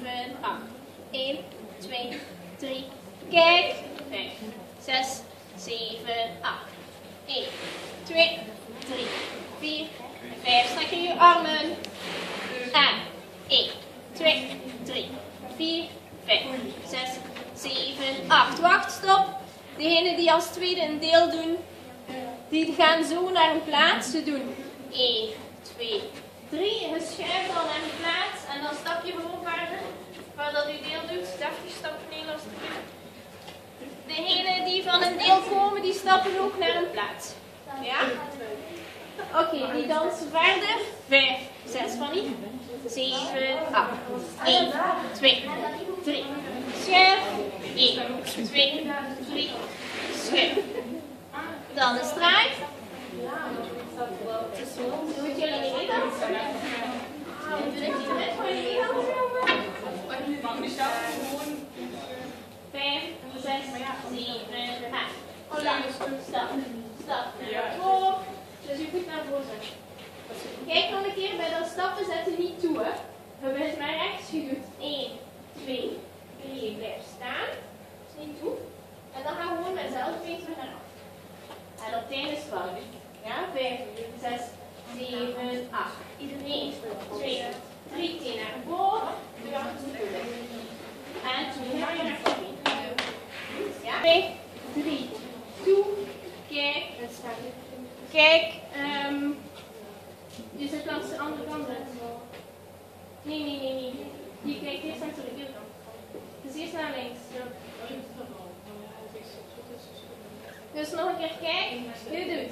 7, 8. 1, 2, 3. Kijk. 5, 6, 7, 8. 1, 2, 3, 4, 5. Strek je armen. En 1, 2, 3, 4, 5, 6, 7, 8. Wacht, stop. Degenen die als tweede een deel doen, die gaan zo naar een plaats. Ze doen 1, 2, 3. Je schuift dan naar een plaats en dan stap je gewoon verder. Waar dat u deel doet, even stappen neer alsjeblieft. Degenen die van een deel komen, die stappen ook naar een plaats. Ja? Oké, die dansen verder. 5, 6 van die. 7, 8. 1, 2, 3. Schuif. 1, 2, 3. Schuif. Dan een straai. Moet jullie niet meedansen? Doe ik niet met voor jullie meedansen? 5, 6, 7, 8. Hola. Stap. Stap. Voor. Dus je voet naar voren. Kijk nog een keer bij dat stappen zetten niet toe. Hè. Je begint maar rechts. Je doet 1, 2, 3. Blijf staan. Dus niet toe. En dan gaan we gewoon met zelfbeen terug naar af. En op het einde is fout. Ja, 5, 6, 7, 8. 1, 2, 3. Teen naar voren. Nu achter de voeten. En toen ga je naar voren. Ja? 2, 3. Toe. Kijk. Kijk. Je zit langs de andere kant. Nee. Je kijkt eerst naar de deelkant. Dus eerst naar links. Dus nog een keer kijken. Nu doe